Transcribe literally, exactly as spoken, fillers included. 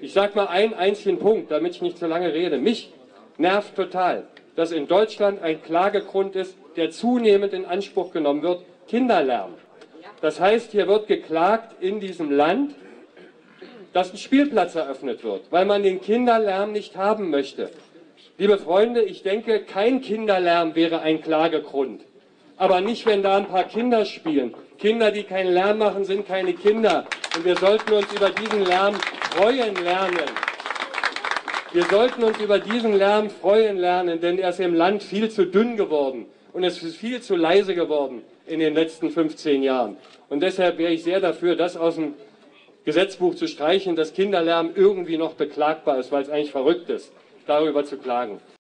Ich sage mal einen einzigen Punkt, damit ich nicht zu lange rede. Mich nervt total, dass in Deutschland ein Klagegrund ist, der zunehmend in Anspruch genommen wird, Kinderlärm. Das heißt, hier wird geklagt in diesem Land, dass ein Spielplatz eröffnet wird, weil man den Kinderlärm nicht haben möchte. Liebe Freunde, ich denke, kein Kinderlärm wäre ein Klagegrund. Aber nicht, wenn da ein paar Kinder spielen. Kinder, die keinen Lärm machen, sind keine Kinder. Und wir sollten uns über diesen Lärm freuen lernen. Wir sollten uns über diesen Lärm freuen lernen, denn er ist im Land viel zu dünn geworden. Und es ist viel zu leise geworden in den letzten fünfzehn Jahren. Und deshalb wäre ich sehr dafür, das aus dem Gesetzbuch zu streichen, dass Kinderlärm irgendwie noch beklagbar ist, weil es eigentlich verrückt ist, darüber zu klagen.